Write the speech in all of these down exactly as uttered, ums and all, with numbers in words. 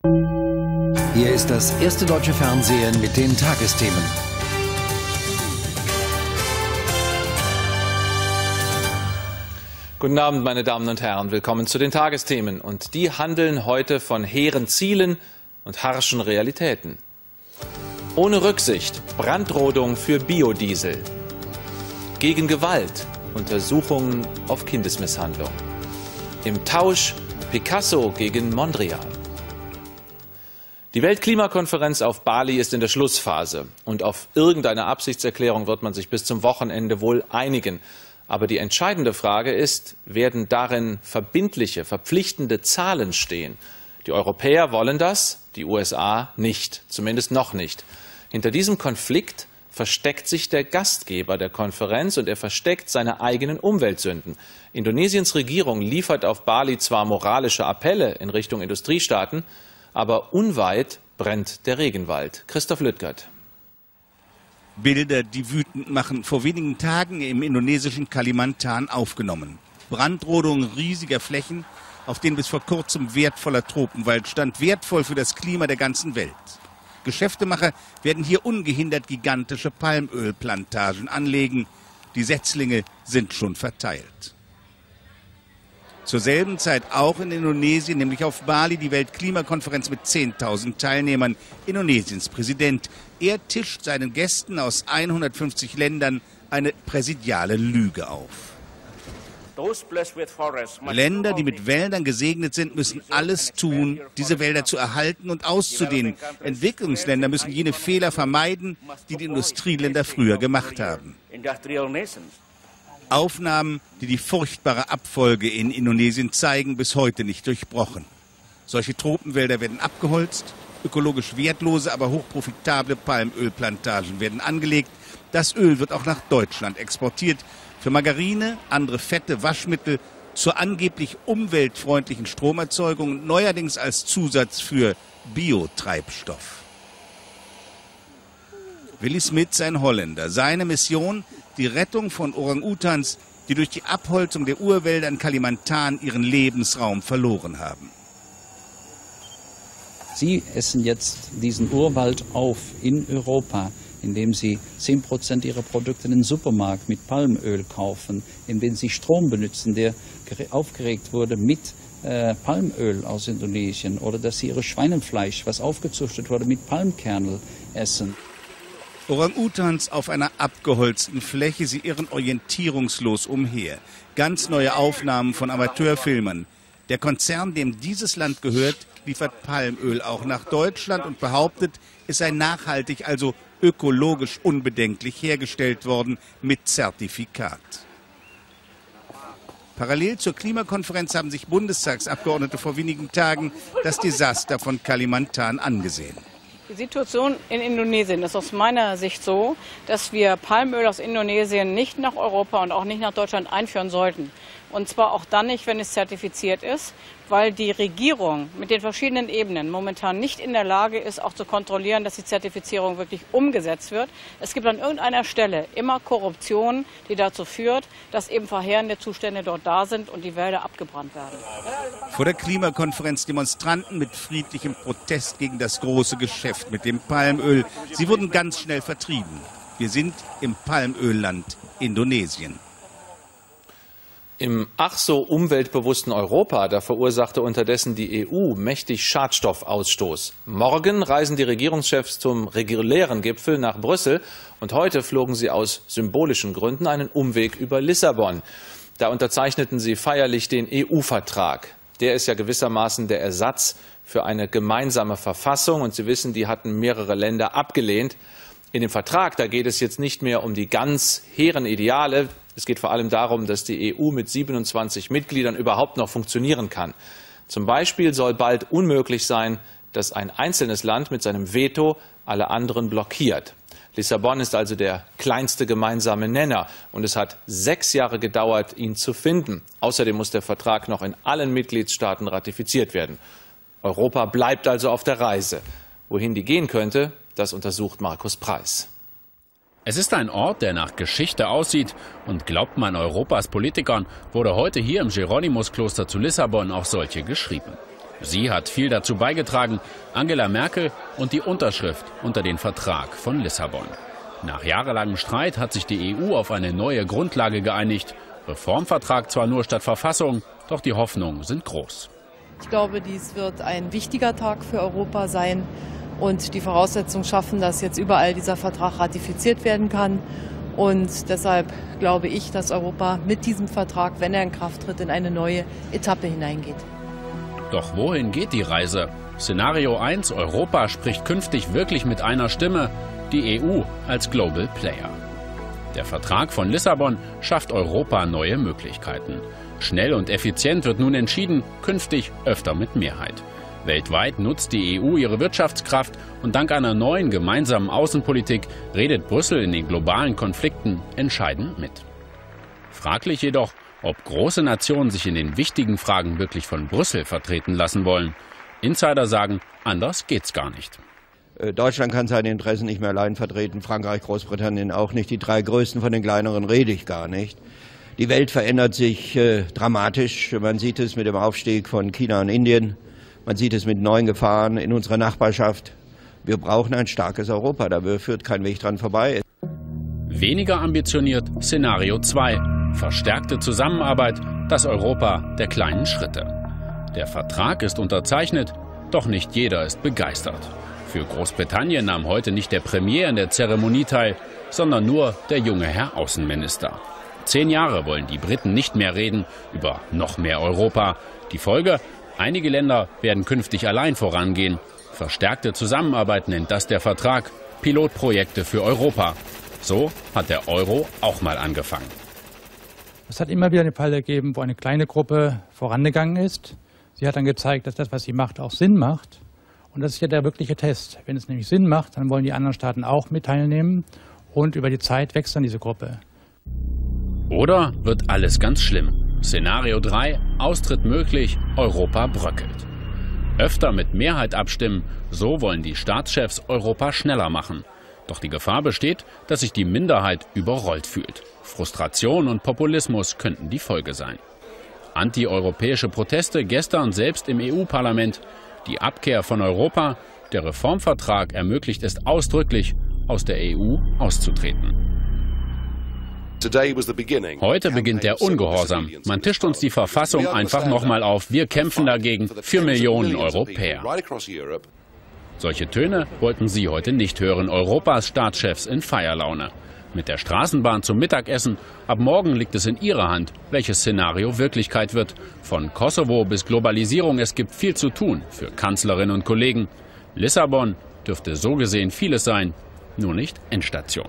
Hier ist das erste deutsche Fernsehen mit den Tagesthemen. Guten Abend, meine Damen und Herren. Willkommen zu den Tagesthemen. Und die handeln heute von hehren Zielen und harschen Realitäten. Ohne Rücksicht, Brandrodung für Biodiesel. Gegen Gewalt, Untersuchungen auf Kindesmisshandlung. Im Tausch, Picasso gegen Mondrian. Die Weltklimakonferenz auf Bali ist in der Schlussphase. Und auf irgendeine Absichtserklärung wird man sich bis zum Wochenende wohl einigen. Aber die entscheidende Frage ist, werden darin verbindliche, verpflichtende Zahlen stehen? Die Europäer wollen das, die U S A nicht, zumindest noch nicht. Hinter diesem Konflikt versteckt sich der Gastgeber der Konferenz und er versteckt seine eigenen Umweltsünden. Indonesiens Regierung liefert auf Bali zwar moralische Appelle in Richtung Industriestaaten, aber unweit brennt der Regenwald. Christoph Lüttgert. Bilder, die wütend machen, vor wenigen Tagen im indonesischen Kalimantan aufgenommen. Brandrodung riesiger Flächen, auf denen bis vor kurzem wertvoller Tropenwald stand, wertvoll für das Klima der ganzen Welt. Geschäftemacher werden hier ungehindert gigantische Palmölplantagen anlegen. Die Setzlinge sind schon verteilt. Zur selben Zeit auch in Indonesien, nämlich auf Bali, die Weltklimakonferenz mit zehntausend Teilnehmern. Indonesiens Präsident, er tischt seinen Gästen aus hundertfünfzig Ländern eine präsidiale Lüge auf. Länder, die mit Wäldern gesegnet sind, müssen alles tun, diese Wälder zu erhalten und auszudehnen. Entwicklungsländer müssen jene Fehler vermeiden, die die Industrieländer früher gemacht haben. Aufnahmen, die die furchtbare Abfolge in Indonesien zeigen, bis heute nicht durchbrochen. Solche Tropenwälder werden abgeholzt, ökologisch wertlose, aber hochprofitable Palmölplantagen werden angelegt. Das Öl wird auch nach Deutschland exportiert. Für Margarine, andere Fette, Waschmittel, zur angeblich umweltfreundlichen Stromerzeugung und neuerdings als Zusatz für Biotreibstoff. Willy Smits, ein Holländer. Seine Mission: die Rettung von Orang-Utans, die durch die Abholzung der Urwälder in Kalimantan ihren Lebensraum verloren haben. Sie essen jetzt diesen Urwald auf in Europa, indem sie zehn Prozent ihrer Produkte in den Supermarkt mit Palmöl kaufen, indem sie Strom benutzen, der aufgeregt wurde mit äh, Palmöl aus Indonesien, oder dass sie ihre Schweinefleisch, was aufgezüchtet wurde, mit Palmkernel essen. Orang-Utans auf einer abgeholzten Fläche, sie irren orientierungslos umher. Ganz neue Aufnahmen von Amateurfilmern. Der Konzern, dem dieses Land gehört, liefert Palmöl auch nach Deutschland und behauptet, es sei nachhaltig, also ökologisch unbedenklich hergestellt worden mit Zertifikat. Parallel zur Klimakonferenz haben sich Bundestagsabgeordnete vor wenigen Tagen das Desaster von Kalimantan angesehen. Die Situation in Indonesien ist aus meiner Sicht so, dass wir Palmöl aus Indonesien nicht nach Europa und auch nicht nach Deutschland einführen sollten. Und zwar auch dann nicht, wenn es zertifiziert ist, weil die Regierung mit den verschiedenen Ebenen momentan nicht in der Lage ist, auch zu kontrollieren, dass die Zertifizierung wirklich umgesetzt wird. Es gibt an irgendeiner Stelle immer Korruption, die dazu führt, dass eben verheerende Zustände dort da sind und die Wälder abgebrannt werden. Vor der Klimakonferenz Demonstranten mit friedlichem Protest gegen das große Geschäft mit dem Palmöl. Sie wurden ganz schnell vertrieben. Wir sind im Palmölland Indonesien. Im ach so umweltbewussten Europa, da verursachte unterdessen die E U mächtig Schadstoffausstoß. Morgen reisen die Regierungschefs zum regulären Gipfel nach Brüssel und heute flogen sie aus symbolischen Gründen einen Umweg über Lissabon. Da unterzeichneten sie feierlich den E U-Vertrag. Der ist ja gewissermaßen der Ersatz für eine gemeinsame Verfassung und Sie wissen, die hatten mehrere Länder abgelehnt. In dem Vertrag, da geht es jetzt nicht mehr um die ganz hehren Ideale. Es geht vor allem darum, dass die E U mit siebenundzwanzig Mitgliedern überhaupt noch funktionieren kann. Zum Beispiel soll bald unmöglich sein, dass ein einzelnes Land mit seinem Veto alle anderen blockiert. Lissabon ist also der kleinste gemeinsame Nenner und es hat sechs Jahre gedauert, ihn zu finden. Außerdem muss der Vertrag noch in allen Mitgliedstaaten ratifiziert werden. Europa bleibt also auf der Reise. Wohin die gehen könnte, das untersucht Markus Preis. Es ist ein Ort, der nach Geschichte aussieht und glaubt man Europas Politikern, wurde heute hier im Hieronymuskloster zu Lissabon auch solche geschrieben. Sie hat viel dazu beigetragen, Angela Merkel und die Unterschrift unter den Vertrag von Lissabon. Nach jahrelangem Streit hat sich die E U auf eine neue Grundlage geeinigt. Reformvertrag zwar nur statt Verfassung, doch die Hoffnungen sind groß. Ich glaube, dies wird ein wichtiger Tag für Europa sein und die Voraussetzungen schaffen, dass jetzt überall dieser Vertrag ratifiziert werden kann. Und deshalb glaube ich, dass Europa mit diesem Vertrag, wenn er in Kraft tritt, in eine neue Etappe hineingeht. Doch wohin geht die Reise? Szenario eins, Europa spricht künftig wirklich mit einer Stimme, die E U als Global Player. Der Vertrag von Lissabon schafft Europa neue Möglichkeiten. Schnell und effizient wird nun entschieden, künftig öfter mit Mehrheit. Weltweit nutzt die E U ihre Wirtschaftskraft und dank einer neuen gemeinsamen Außenpolitik redet Brüssel in den globalen Konflikten entscheidend mit. Fraglich jedoch, ob große Nationen sich in den wichtigen Fragen wirklich von Brüssel vertreten lassen wollen. Insider sagen, anders geht's gar nicht. Deutschland kann seine Interessen nicht mehr allein vertreten, Frankreich, Großbritannien auch nicht. Die drei größten von den kleineren rede ich gar nicht. Die Welt verändert sich äh, dramatisch. Man sieht es mit dem Aufstieg von China und Indien. Man sieht es mit neuen Gefahren in unserer Nachbarschaft. Wir brauchen ein starkes Europa. Da führt kein Weg dran vorbei. Weniger ambitioniert Szenario zwei. Verstärkte Zusammenarbeit, das Europa der kleinen Schritte. Der Vertrag ist unterzeichnet, doch nicht jeder ist begeistert. Für Großbritannien nahm heute nicht der Premier in der Zeremonie teil, sondern nur der junge Herr Außenminister. Zehn Jahre wollen die Briten nicht mehr reden über noch mehr Europa. Die Folge? Einige Länder werden künftig allein vorangehen. Verstärkte Zusammenarbeit nennt das der Vertrag. Pilotprojekte für Europa. So hat der Euro auch mal angefangen. Es hat immer wieder den Fall gegeben, wo eine kleine Gruppe vorangegangen ist. Sie hat dann gezeigt, dass das, was sie macht, auch Sinn macht. Und das ist ja der wirkliche Test. Wenn es nämlich Sinn macht, dann wollen die anderen Staaten auch mit teilnehmen. Und über die Zeit wächst dann diese Gruppe. Oder wird alles ganz schlimm? Szenario drei, Austritt möglich, Europa bröckelt. Öfter mit Mehrheit abstimmen, so wollen die Staatschefs Europa schneller machen. Doch die Gefahr besteht, dass sich die Minderheit überrollt fühlt. Frustration und Populismus könnten die Folge sein. Antieuropäische Proteste gestern selbst im E U-Parlament. Die Abkehr von Europa, der Reformvertrag ermöglicht es ausdrücklich, aus der E U auszutreten. Heute beginnt der Ungehorsam. Man tischt uns die Verfassung einfach nochmal auf. Wir kämpfen dagegen für Millionen Europäer. Solche Töne wollten Sie heute nicht hören, Europas Staatschefs in Feierlaune. Mit der Straßenbahn zum Mittagessen. Ab morgen liegt es in Ihrer Hand, welches Szenario Wirklichkeit wird. Von Kosovo bis Globalisierung, es gibt viel zu tun für Kanzlerinnen und Kollegen. Lissabon dürfte so gesehen vieles sein, nur nicht Endstation.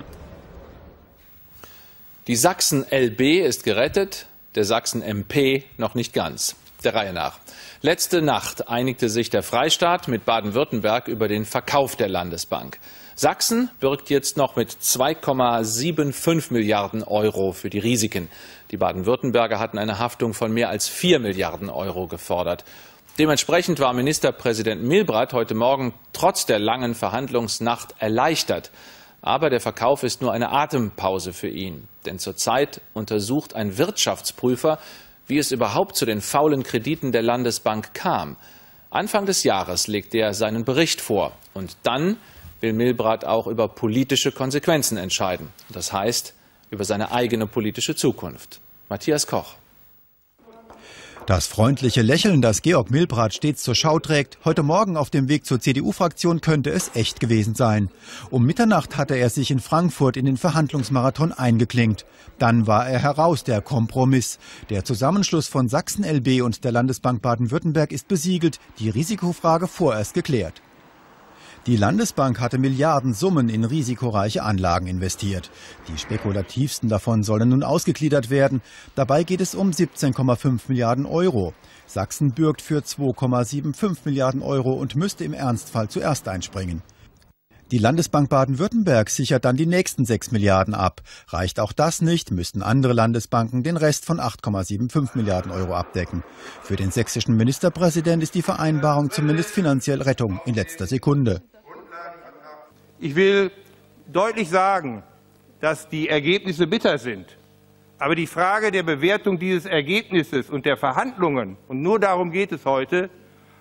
Die Sachsen-L B ist gerettet, der Sachsen-M P noch nicht ganz. Der Reihe nach. Letzte Nacht einigte sich der Freistaat mit Baden-Württemberg über den Verkauf der Landesbank. Sachsen bürgt jetzt noch mit zwei Komma fünfundsiebzig Milliarden Euro für die Risiken. Die Baden-Württemberger hatten eine Haftung von mehr als vier Milliarden Euro gefordert. Dementsprechend war Ministerpräsident Milbrat heute Morgen trotz der langen Verhandlungsnacht erleichtert. Aber der Verkauf ist nur eine Atempause für ihn. Denn zurzeit untersucht ein Wirtschaftsprüfer, wie es überhaupt zu den faulen Krediten der Landesbank kam. Anfang des Jahres legte er seinen Bericht vor. Und dann will Milbrat auch über politische Konsequenzen entscheiden. Das heißt, über seine eigene politische Zukunft. Matthias Koch. Das freundliche Lächeln, das Georg Milbrat stets zur Schau trägt, heute Morgen auf dem Weg zur C D U-Fraktion, könnte es echt gewesen sein. Um Mitternacht hatte er sich in Frankfurt in den Verhandlungsmarathon eingeklinkt. Dann war er heraus, der Kompromiss. Der Zusammenschluss von Sachsen-L B und der Landesbank Baden-Württemberg ist besiegelt, die Risikofrage vorerst geklärt. Die Landesbank hatte Milliardensummen in risikoreiche Anlagen investiert. Die spekulativsten davon sollen nun ausgegliedert werden. Dabei geht es um siebzehn Komma fünf Milliarden Euro. Sachsen bürgt für zwei Komma fünfundsiebzig Milliarden Euro und müsste im Ernstfall zuerst einspringen. Die Landesbank Baden-Württemberg sichert dann die nächsten sechs Milliarden ab. Reicht auch das nicht, müssten andere Landesbanken den Rest von acht Komma fünfundsiebzig Milliarden Euro abdecken. Für den sächsischen Ministerpräsident ist die Vereinbarung zumindest finanziell Rettung in letzter Sekunde. Ich will deutlich sagen, dass die Ergebnisse bitter sind. Aber die Frage der Bewertung dieses Ergebnisses und der Verhandlungen, und nur darum geht es heute,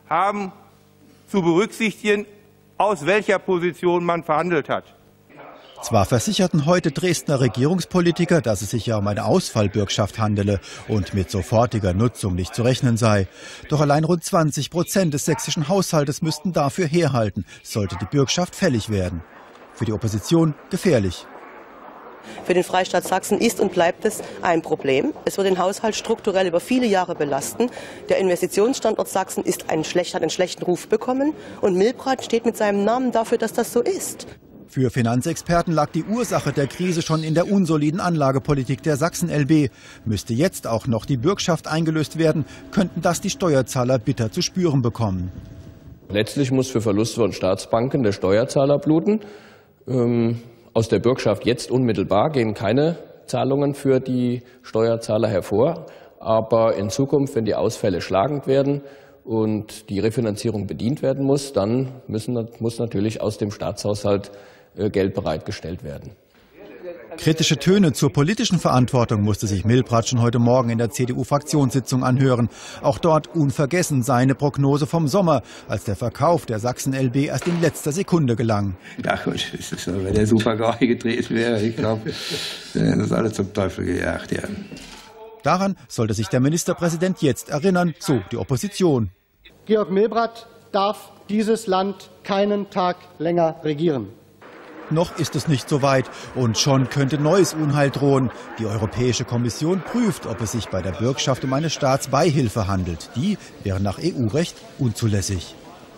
haben zu berücksichtigen, aus welcher Position man verhandelt hat. Zwar versicherten heute Dresdner Regierungspolitiker, dass es sich ja um eine Ausfallbürgschaft handele und mit sofortiger Nutzung nicht zu rechnen sei. Doch allein rund zwanzig Prozent des sächsischen Haushaltes müssten dafür herhalten, sollte die Bürgschaft fällig werden. Für die Opposition gefährlich. Für den Freistaat Sachsen ist und bleibt es ein Problem. Es wird den Haushalt strukturell über viele Jahre belasten. Der Investitionsstandort Sachsen ist einen schlecht, hat einen schlechten Ruf bekommen. Und Milbrat steht mit seinem Namen dafür, dass das so ist. Für Finanzexperten lag die Ursache der Krise schon in der unsoliden Anlagepolitik der Sachsen L B. Müsste jetzt auch noch die Bürgschaft eingelöst werden, könnten das die Steuerzahler bitter zu spüren bekommen. Letztlich muss für Verluste von Staatsbanken der Steuerzahler bluten. Ähm, aus der Bürgschaft jetzt unmittelbar gehen keine Zahlungen für die Steuerzahler hervor. Aber in Zukunft, wenn die Ausfälle schlagend werden und die Refinanzierung bedient werden muss, dann müssen, muss natürlich aus dem Staatshaushalt Geld bereitgestellt werden. Kritische Töne zur politischen Verantwortung musste sich Milbrat schon heute Morgen in der C D U-Fraktionssitzung anhören. Auch dort unvergessen seine Prognose vom Sommer, als der Verkauf der Sachsen L B erst in letzter Sekunde gelang. Ja gut, das ist so, wenn der Super-GAU gedreht wäre, ich glaube, das ist alles zum Teufel gejagt. Ja. Daran sollte sich der Ministerpräsident jetzt erinnern, so die Opposition. Georg Milbrat darf dieses Land keinen Tag länger regieren. Noch ist es nicht so weit und schon könnte neues Unheil drohen. Die Europäische Kommission prüft, ob es sich bei der Bürgschaft um eine Staatsbeihilfe handelt. Die wäre nach E U-Recht unzulässig.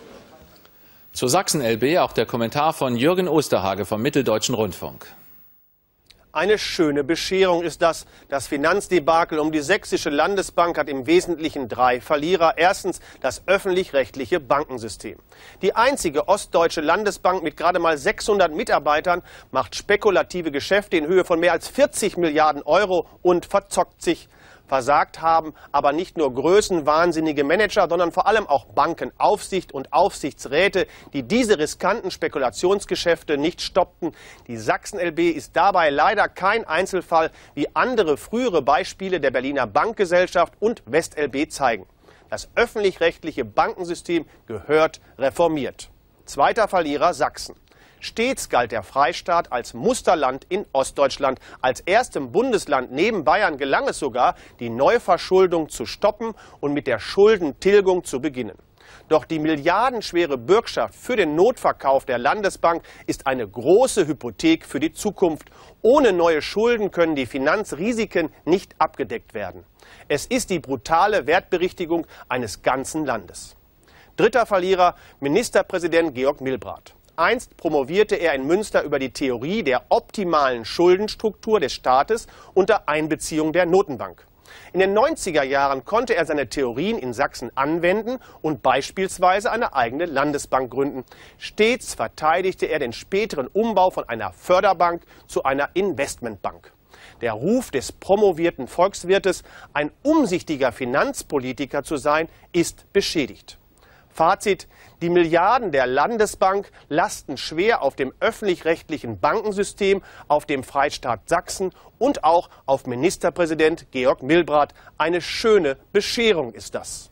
Zur Sachsen L B auch der Kommentar von Jürgen Osterhage vom Mitteldeutschen Rundfunk. Eine schöne Bescherung ist das. Das Finanzdebakel um die Sächsische Landesbank hat im Wesentlichen drei Verlierer. Erstens das öffentlich-rechtliche Bankensystem. Die einzige ostdeutsche Landesbank mit gerade mal sechshundert Mitarbeitern macht spekulative Geschäfte in Höhe von mehr als vierzig Milliarden Euro und verzockt sich. Versagt haben aber nicht nur größenwahnsinnige Manager, sondern vor allem auch Bankenaufsicht und Aufsichtsräte, die diese riskanten Spekulationsgeschäfte nicht stoppten. Die Sachsen L B ist dabei leider kein Einzelfall, wie andere frühere Beispiele der Berliner Bankgesellschaft und West L B zeigen. Das öffentlich-rechtliche Bankensystem gehört reformiert. Zweiter Verlierer Sachsen. Stets galt der Freistaat als Musterland in Ostdeutschland. Als erstem Bundesland neben Bayern gelang es sogar, die Neuverschuldung zu stoppen und mit der Schuldentilgung zu beginnen. Doch die milliardenschwere Bürgschaft für den Notverkauf der Landesbank ist eine große Hypothek für die Zukunft. Ohne neue Schulden können die Finanzrisiken nicht abgedeckt werden. Es ist die brutale Wertberichtigung eines ganzen Landes. Dritter Verlierer, Ministerpräsident Georg Milbrat. Einst promovierte er in Münster über die Theorie der optimalen Schuldenstruktur des Staates unter Einbeziehung der Notenbank. In den neunziger Jahren konnte er seine Theorien in Sachsen anwenden und beispielsweise eine eigene Landesbank gründen. Stets verteidigte er den späteren Umbau von einer Förderbank zu einer Investmentbank. Der Ruf des promovierten Volkswirtes, ein umsichtiger Finanzpolitiker zu sein, ist beschädigt. Fazit: Die Milliarden der Landesbank lasten schwer auf dem öffentlich-rechtlichen Bankensystem, auf dem Freistaat Sachsen und auch auf Ministerpräsident Georg Milbrat. Eine schöne Bescherung ist das.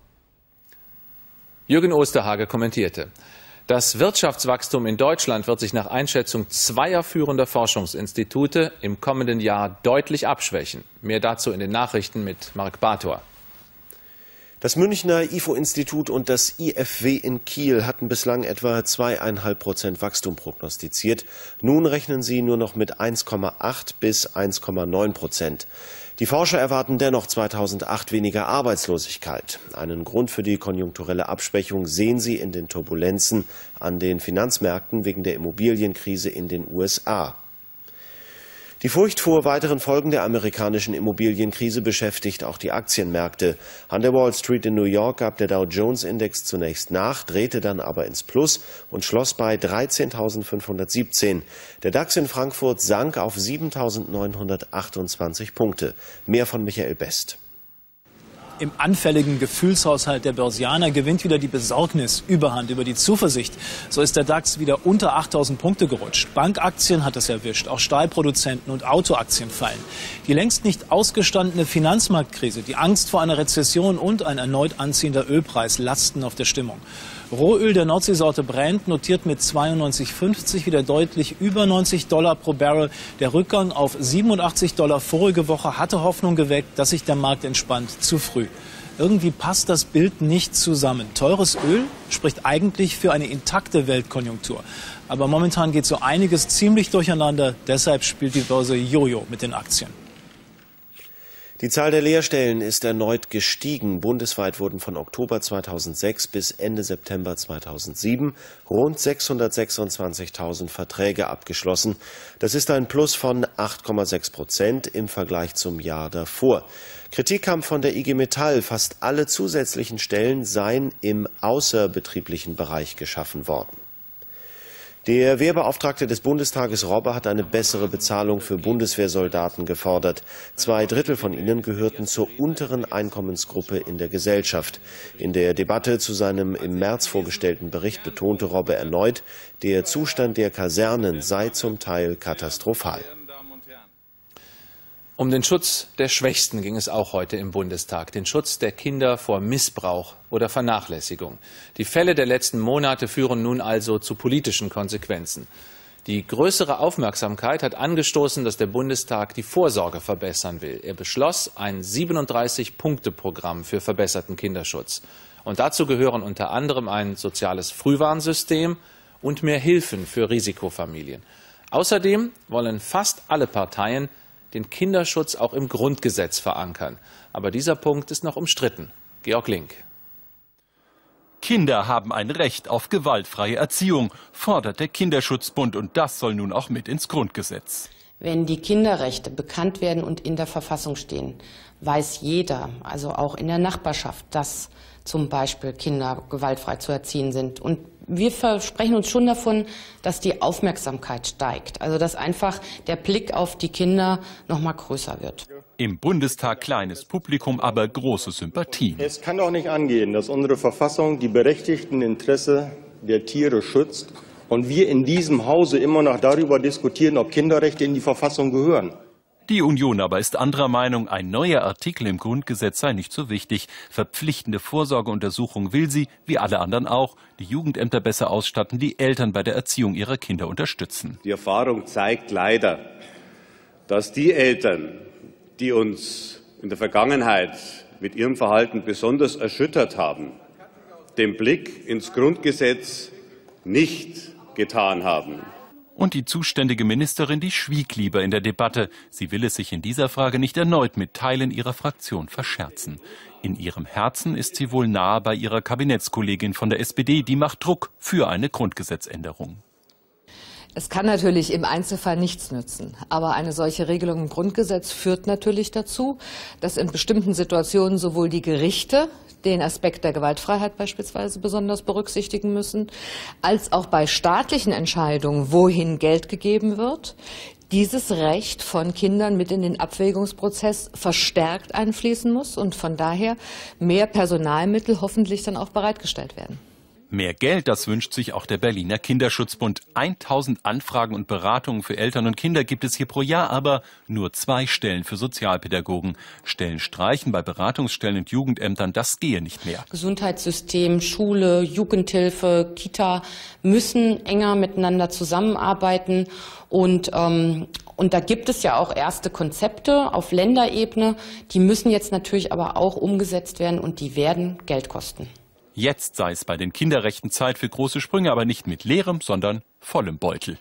Jürgen Osterhage kommentierte: Das Wirtschaftswachstum in Deutschland wird sich nach Einschätzung zweier führender Forschungsinstitute im kommenden Jahr deutlich abschwächen. Mehr dazu in den Nachrichten mit Marc Bartor. Das Münchner I F O-Institut und das I F W in Kiel hatten bislang etwa zwei Komma fünf Prozent Wachstum prognostiziert. Nun rechnen sie nur noch mit eins Komma acht bis eins Komma neun Prozent. Die Forscher erwarten dennoch zweitausendacht weniger Arbeitslosigkeit. Einen Grund für die konjunkturelle Abschwächung sehen sie in den Turbulenzen an den Finanzmärkten wegen der Immobilienkrise in den U S A. Die Furcht vor weiteren Folgen der amerikanischen Immobilienkrise beschäftigt auch die Aktienmärkte. An der Wall Street in New York gab der Dow Jones Index zunächst nach, drehte dann aber ins Plus und schloss bei dreizehntausendfünfhundertsiebzehn. Der DAX in Frankfurt sank auf siebentausendneunhundertachtundzwanzig Punkte. Mehr von Michael Best. Im anfälligen Gefühlshaushalt der Börsianer gewinnt wieder die Besorgnis überhand über die Zuversicht. So ist der DAX wieder unter achttausend Punkte gerutscht. Bankaktien hat es erwischt, auch Stahlproduzenten und Autoaktien fallen. Die längst nicht ausgestandene Finanzmarktkrise, die Angst vor einer Rezession und ein erneut anziehender Ölpreis lasten auf der Stimmung. Rohöl der Nordseesorte Brent notiert mit zweiundneunzig fünfzig wieder deutlich über neunzig Dollar pro Barrel. Der Rückgang auf siebenundachtzig Dollar vorige Woche hatte Hoffnung geweckt, dass sich der Markt entspannt. Zu früh. Irgendwie passt das Bild nicht zusammen. Teures Öl spricht eigentlich für eine intakte Weltkonjunktur. Aber momentan geht so einiges ziemlich durcheinander. Deshalb spielt die Börse Jojo mit den Aktien. Die Zahl der Lehrstellen ist erneut gestiegen. Bundesweit wurden von Oktober zweitausendsechs bis Ende September zweitausendsieben rund sechshundertsechsundzwanzigtausend Verträge abgeschlossen. Das ist ein Plus von acht Komma sechs Prozent im Vergleich zum Jahr davor. Kritik kam von der I G Metall. Fast alle zusätzlichen Stellen seien im außerbetrieblichen Bereich geschaffen worden. Der Wehrbeauftragte des Bundestages Robbe hat eine bessere Bezahlung für Bundeswehrsoldaten gefordert. Zwei Drittel von ihnen gehörten zur unteren Einkommensgruppe in der Gesellschaft. In der Debatte zu seinem im März vorgestellten Bericht betonte Robbe erneut, der Zustand der Kasernen sei zum Teil katastrophal. Um den Schutz der Schwächsten ging es auch heute im Bundestag. Den Schutz der Kinder vor Missbrauch oder Vernachlässigung. Die Fälle der letzten Monate führen nun also zu politischen Konsequenzen. Die größere Aufmerksamkeit hat angestoßen, dass der Bundestag die Vorsorge verbessern will. Er beschloss ein siebenunddreißig-Punkte-Programm für verbesserten Kinderschutz. Und dazu gehören unter anderem ein soziales Frühwarnsystem und mehr Hilfen für Risikofamilien. Außerdem wollen fast alle Parteien den Kinderschutz auch im Grundgesetz verankern. Aber dieser Punkt ist noch umstritten. Georg Link. Kinder haben ein Recht auf gewaltfreie Erziehung, fordert der Kinderschutzbund, und das soll nun auch mit ins Grundgesetz. Wenn die Kinderrechte bekannt werden und in der Verfassung stehen, weiß jeder, also auch in der Nachbarschaft, dass zum Beispiel Kinder gewaltfrei zu erziehen sind. Und wir versprechen uns schon davon, dass die Aufmerksamkeit steigt, also dass einfach der Blick auf die Kinder noch mal größer wird. Im Bundestag kleines Publikum, aber große Sympathien. Es kann doch nicht angehen, dass unsere Verfassung die berechtigten Interessen der Tiere schützt und wir in diesem Hause immer noch darüber diskutieren, ob Kinderrechte in die Verfassung gehören. Die Union aber ist anderer Meinung. Ein neuer Artikel im Grundgesetz sei nicht so wichtig. Verpflichtende Vorsorgeuntersuchungen will sie, wie alle anderen auch, die Jugendämter besser ausstatten, die Eltern bei der Erziehung ihrer Kinder unterstützen. Die Erfahrung zeigt leider, dass die Eltern, die uns in der Vergangenheit mit ihrem Verhalten besonders erschüttert haben, den Blick ins Grundgesetz nicht getan haben. Und die zuständige Ministerin, die schwieg lieber in der Debatte. Sie will es sich in dieser Frage nicht erneut mit Teilen ihrer Fraktion verscherzen. In ihrem Herzen ist sie wohl nahe bei ihrer Kabinettskollegin von der S P D. Die macht Druck für eine Grundgesetzänderung. Es kann natürlich im Einzelfall nichts nützen. Aber eine solche Regelung im Grundgesetz führt natürlich dazu, dass in bestimmten Situationen sowohl die Gerichte den Aspekt der Gewaltfreiheit beispielsweise besonders berücksichtigen müssen, als auch bei staatlichen Entscheidungen, wohin Geld gegeben wird, dieses Recht von Kindern mit in den Abwägungsprozess verstärkt einfließen muss und von daher mehr Personalmittel hoffentlich dann auch bereitgestellt werden. Mehr Geld, das wünscht sich auch der Berliner Kinderschutzbund. tausend Anfragen und Beratungen für Eltern und Kinder gibt es hier pro Jahr, aber nur zwei Stellen für Sozialpädagogen. Stellen streichen bei Beratungsstellen und Jugendämtern, das gehe nicht mehr. Gesundheitssystem, Schule, Jugendhilfe, Kita müssen enger miteinander zusammenarbeiten. Und, ähm, und da gibt es ja auch erste Konzepte auf Länderebene. Die müssen jetzt natürlich aber auch umgesetzt werden und die werden Geld kosten. Jetzt sei es bei den Kinderrechten Zeit für große Sprünge, aber nicht mit leerem, sondern vollem Beutel.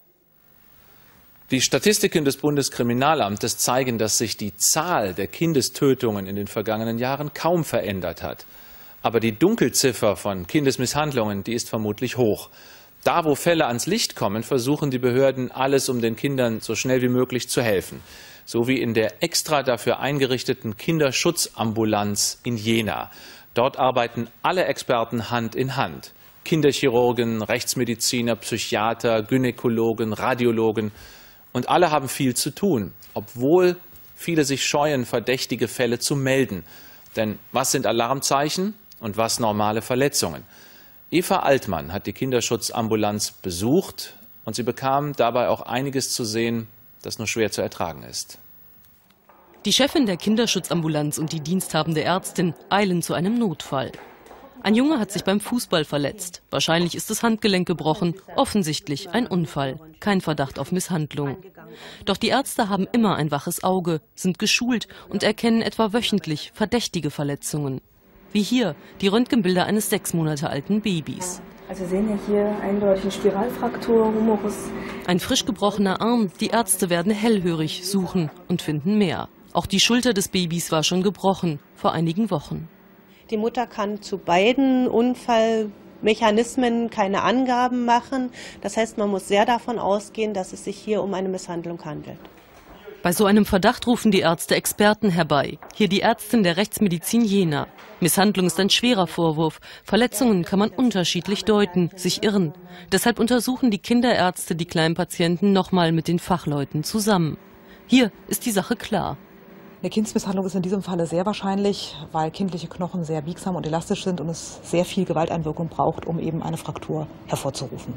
Die Statistiken des Bundeskriminalamtes zeigen, dass sich die Zahl der Kindestötungen in den vergangenen Jahren kaum verändert hat. Aber die Dunkelziffer von Kindesmisshandlungen, die ist vermutlich hoch. Da, wo Fälle ans Licht kommen, versuchen die Behörden alles, um den Kindern so schnell wie möglich zu helfen. So wie in der extra dafür eingerichteten Kinderschutzambulanz in Jena. Dort arbeiten alle Experten Hand in Hand. Kinderchirurgen, Rechtsmediziner, Psychiater, Gynäkologen, Radiologen. Und alle haben viel zu tun, obwohl viele sich scheuen, verdächtige Fälle zu melden. Denn was sind Alarmzeichen und was normale Verletzungen? Eva Altmann hat die Kinderschutzambulanz besucht und sie bekam dabei auch einiges zu sehen, das nur schwer zu ertragen ist. Die Chefin der Kinderschutzambulanz und die diensthabende Ärztin eilen zu einem Notfall. Ein Junge hat sich beim Fußball verletzt. Wahrscheinlich ist das Handgelenk gebrochen. Offensichtlich ein Unfall. Kein Verdacht auf Misshandlung. Doch die Ärzte haben immer ein waches Auge, sind geschult und erkennen etwa wöchentlich verdächtige Verletzungen. Wie hier die Röntgenbilder eines sechs Monate alten Babys. Also wir sehen ja hier eindeutig eine Spiralfraktur, Humerus. Ein frisch gebrochener Arm. Die Ärzte werden hellhörig, suchen und finden mehr. Auch die Schulter des Babys war schon gebrochen, vor einigen Wochen. Die Mutter kann zu beiden Unfallmechanismen keine Angaben machen. Das heißt, man muss sehr davon ausgehen, dass es sich hier um eine Misshandlung handelt. Bei so einem Verdacht rufen die Ärzte Experten herbei. Hier die Ärztin der Rechtsmedizin Jena. Misshandlung ist ein schwerer Vorwurf. Verletzungen kann man unterschiedlich deuten, sich irren. Deshalb untersuchen die Kinderärzte die kleinen Patienten nochmal mit den Fachleuten zusammen. Hier ist die Sache klar. Eine Kindsmisshandlung ist in diesem Falle sehr wahrscheinlich, weil kindliche Knochen sehr biegsam und elastisch sind und es sehr viel Gewalteinwirkung braucht, um eben eine Fraktur hervorzurufen.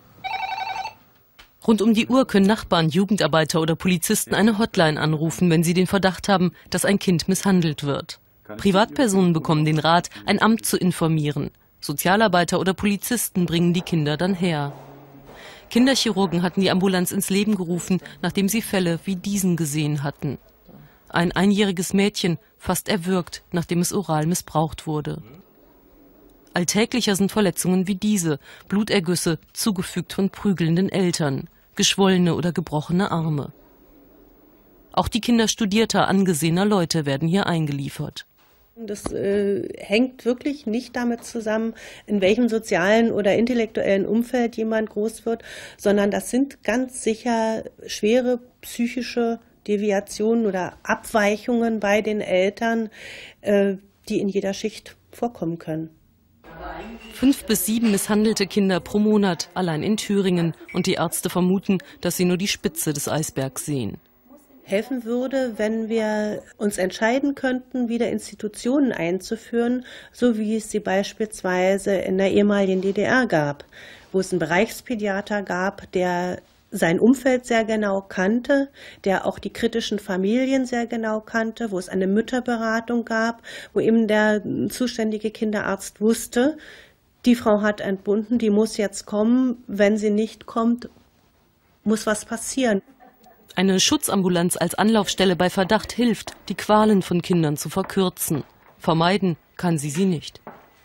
Rund um die Uhr können Nachbarn, Jugendarbeiter oder Polizisten eine Hotline anrufen, wenn sie den Verdacht haben, dass ein Kind misshandelt wird. Privatpersonen bekommen den Rat, ein Amt zu informieren. Sozialarbeiter oder Polizisten bringen die Kinder dann her. Kinderchirurgen hatten die Ambulanz ins Leben gerufen, nachdem sie Fälle wie diesen gesehen hatten. Ein einjähriges Mädchen, fast erwürgt, nachdem es oral missbraucht wurde. Alltäglicher sind Verletzungen wie diese, Blutergüsse, zugefügt von prügelnden Eltern, geschwollene oder gebrochene Arme. Auch die Kinder studierter, angesehener Leute werden hier eingeliefert. Das äh, hängt wirklich nicht damit zusammen, in welchem sozialen oder intellektuellen Umfeld jemand groß wird, sondern das sind ganz sicher schwere psychische Deviationen oder Abweichungen bei den Eltern, äh, die in jeder Schicht vorkommen können. Fünf bis sieben misshandelte Kinder pro Monat, allein in Thüringen. Und die Ärzte vermuten, dass sie nur die Spitze des Eisbergs sehen. Helfen würde, wenn wir uns entscheiden könnten, wieder Institutionen einzuführen, so wie es sie beispielsweise in der ehemaligen D D R gab, wo es einen Bereichspädiater gab, der sein Umfeld sehr genau kannte, der auch die kritischen Familien sehr genau kannte, wo es eine Mütterberatung gab, wo eben der zuständige Kinderarzt wusste, die Frau hat entbunden, die muss jetzt kommen, wenn sie nicht kommt, muss was passieren. Eine Schutzambulanz als Anlaufstelle bei Verdacht hilft, die Qualen von Kindern zu verkürzen. Vermeiden kann sie sie nicht.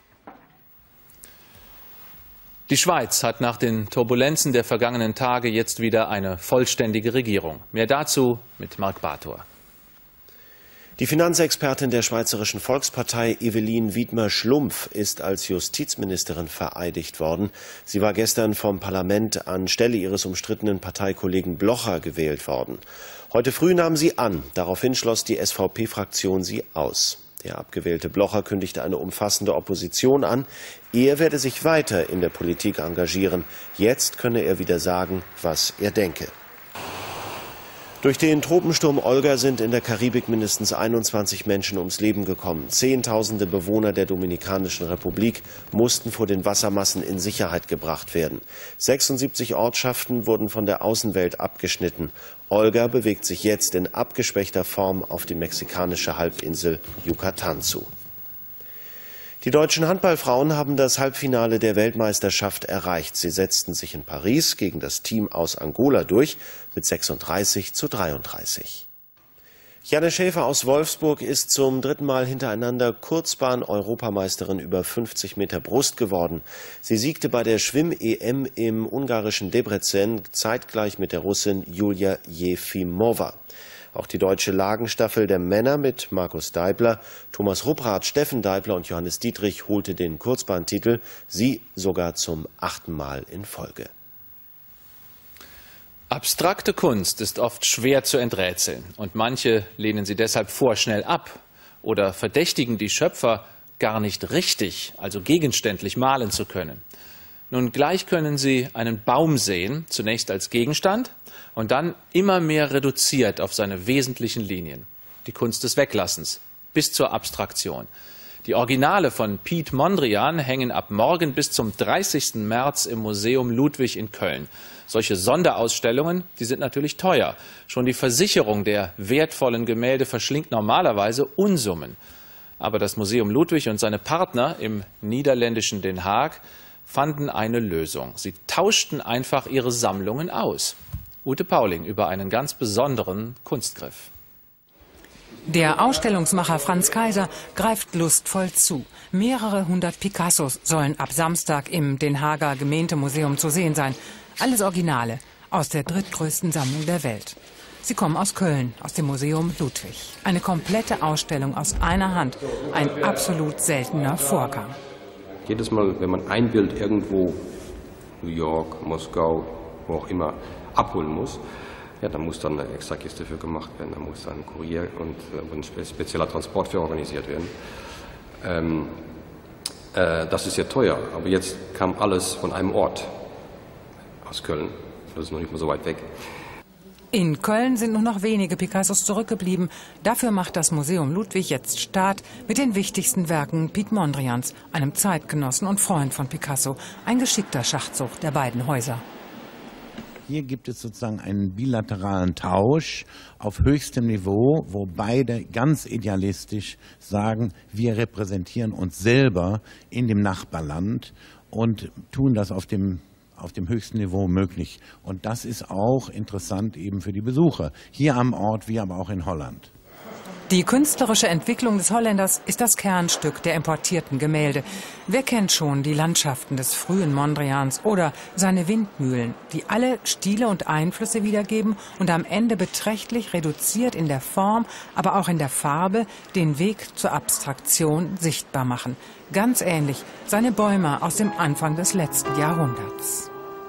Die Schweiz hat nach den Turbulenzen der vergangenen Tage jetzt wieder eine vollständige Regierung. Mehr dazu mit Marc Bator. Die Finanzexpertin der Schweizerischen Volkspartei Evelyn Wiedmer-Schlumpf ist als Justizministerin vereidigt worden. Sie war gestern vom Parlament anstelle ihres umstrittenen Parteikollegen Blocher gewählt worden. Heute früh nahm sie an. Daraufhin schloss die S V P-Fraktion sie aus. Der abgewählte Blocher kündigte eine umfassende Opposition an. Er werde sich weiter in der Politik engagieren. Jetzt könne er wieder sagen, was er denke. Durch den Tropensturm Olga sind in der Karibik mindestens einundzwanzig Menschen ums Leben gekommen. Zehntausende Bewohner der Dominikanischen Republik mussten vor den Wassermassen in Sicherheit gebracht werden. sechsundsiebzig Ortschaften wurden von der Außenwelt abgeschnitten. Olga bewegt sich jetzt in abgeschwächter Form auf die mexikanische Halbinsel Yucatan zu. Die deutschen Handballfrauen haben das Halbfinale der Weltmeisterschaft erreicht. Sie setzten sich in Paris gegen das Team aus Angola durch mit sechsunddreißig zu dreiunddreißig. Janne Schäfer aus Wolfsburg ist zum dritten Mal hintereinander Kurzbahn-Europameisterin über fünfzig Meter Brust geworden. Sie siegte bei der Schwimm-E M im ungarischen Debrecen zeitgleich mit der Russin Julia Jefimova. Auch die deutsche Lagenstaffel der Männer mit Markus Deibler, Thomas Rupprath, Steffen Deibler und Johannes Dietrich holte den Kurzbahntitel, sie sogar zum achten Mal in Folge. Abstrakte Kunst ist oft schwer zu enträtseln und manche lehnen sie deshalb vorschnell ab oder verdächtigen die Schöpfer, gar nicht richtig, also gegenständlich malen zu können. Nun gleich können Sie einen Baum sehen, zunächst als Gegenstand und dann immer mehr reduziert auf seine wesentlichen Linien. Die Kunst des Weglassens. bis zur Abstraktion. Die Originale von Piet Mondrian hängen ab morgen bis zum dreißigsten März im Museum Ludwig in Köln. Solche Sonderausstellungen, die sind natürlich teuer. Schon die Versicherung der wertvollen Gemälde verschlingt normalerweise Unsummen. Aber das Museum Ludwig und seine Partner im niederländischen Den Haag fanden eine Lösung. Sie tauschten einfach ihre Sammlungen aus. Ute Pauling über einen ganz besonderen Kunstgriff. Der Ausstellungsmacher Franz Kaiser greift lustvoll zu. Mehrere hundert Picassos sollen ab Samstag im Den Haager Gemeentemuseum zu sehen sein. Alles Originale aus der drittgrößten Sammlung der Welt. Sie kommen aus Köln, aus dem Museum Ludwig. Eine komplette Ausstellung aus einer Hand. Ein absolut seltener Vorgang. Jedes Mal, wenn man ein Bild irgendwo, New York, Moskau, wo auch immer, abholen muss, ja, dann muss dann eine extra Kiste für gemacht werden. Da muss ein Kurier und äh, ein spezieller Transport für organisiert werden. Ähm, äh, das ist ja teuer, aber jetzt kam alles von einem Ort. Aus Köln. Das ist noch nicht mal so weit weg. In Köln sind nur noch wenige Picassos zurückgeblieben. Dafür macht das Museum Ludwig jetzt Start mit den wichtigsten Werken Piet Mondrians, einem Zeitgenossen und Freund von Picasso. Ein geschickter Schachzug der beiden Häuser. Hier gibt es sozusagen einen bilateralen Tausch auf höchstem Niveau, wo beide ganz idealistisch sagen, wir repräsentieren uns selber in dem Nachbarland und tun das auf dem auf dem höchsten Niveau möglich. Und das ist auch interessant eben für die Besucher, hier am Ort wie aber auch in Holland. Die künstlerische Entwicklung des Holländers ist das Kernstück der importierten Gemälde. Wer kennt schon die Landschaften des frühen Mondrians oder seine Windmühlen, die alle Stile und Einflüsse wiedergeben und am Ende beträchtlich reduziert in der Form, aber auch in der Farbe den Weg zur Abstraktion sichtbar machen. Ganz ähnlich seine Bäume aus dem Anfang des letzten Jahrhunderts.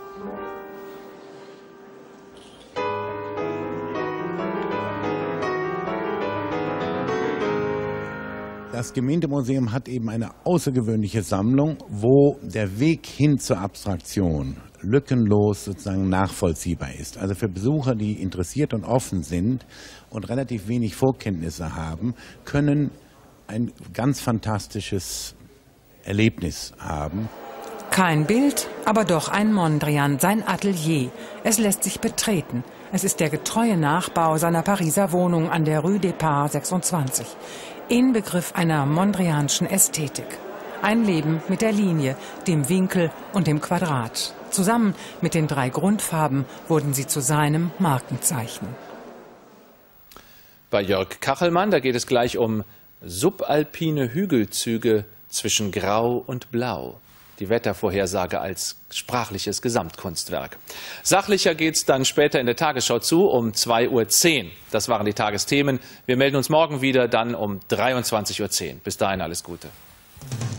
Das Gemeendemuseum hat eben eine außergewöhnliche Sammlung, wo der Weg hin zur Abstraktion lückenlos sozusagen nachvollziehbar ist. Also für Besucher, die interessiert und offen sind und relativ wenig Vorkenntnisse haben, können ein ganz fantastisches Erlebnis haben. Kein Bild, aber doch ein Mondrian, sein Atelier. Es lässt sich betreten. Es ist der getreue Nachbau seiner Pariser Wohnung an der Rue des Parts sechsundzwanzig. Inbegriff einer mondrianischen Ästhetik. Ein Leben mit der Linie, dem Winkel und dem Quadrat. Zusammen mit den drei Grundfarben wurden sie zu seinem Markenzeichen. Bei Jörg Kachelmann, da geht es gleich um subalpine Hügelzüge zwischen Grau und Blau. Die Wettervorhersage als sprachliches Gesamtkunstwerk. Sachlicher geht es dann später in der Tagesschau zu um zwei Uhr zehn. Das waren die Tagesthemen. Wir melden uns morgen wieder, dann um dreiundzwanzig Uhr zehn. Bis dahin alles Gute.